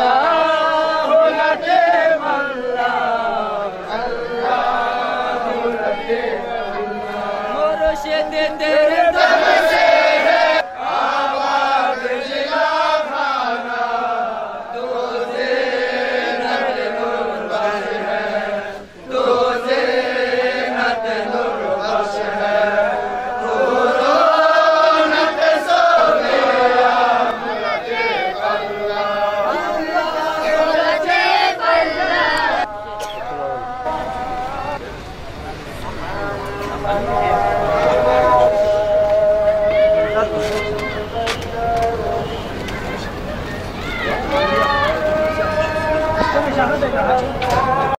अल्लाह लतीफ अल्लाह अल्लाह लतीफ मुर्शिद तेरे दर से है आबाद जिला खाना तू ज़ीनत नूरबख्श है तू ज़ीनत नूरबख्श है तू रौनक सोनिया लतीफ अल्लाह लतीफ अल्लाह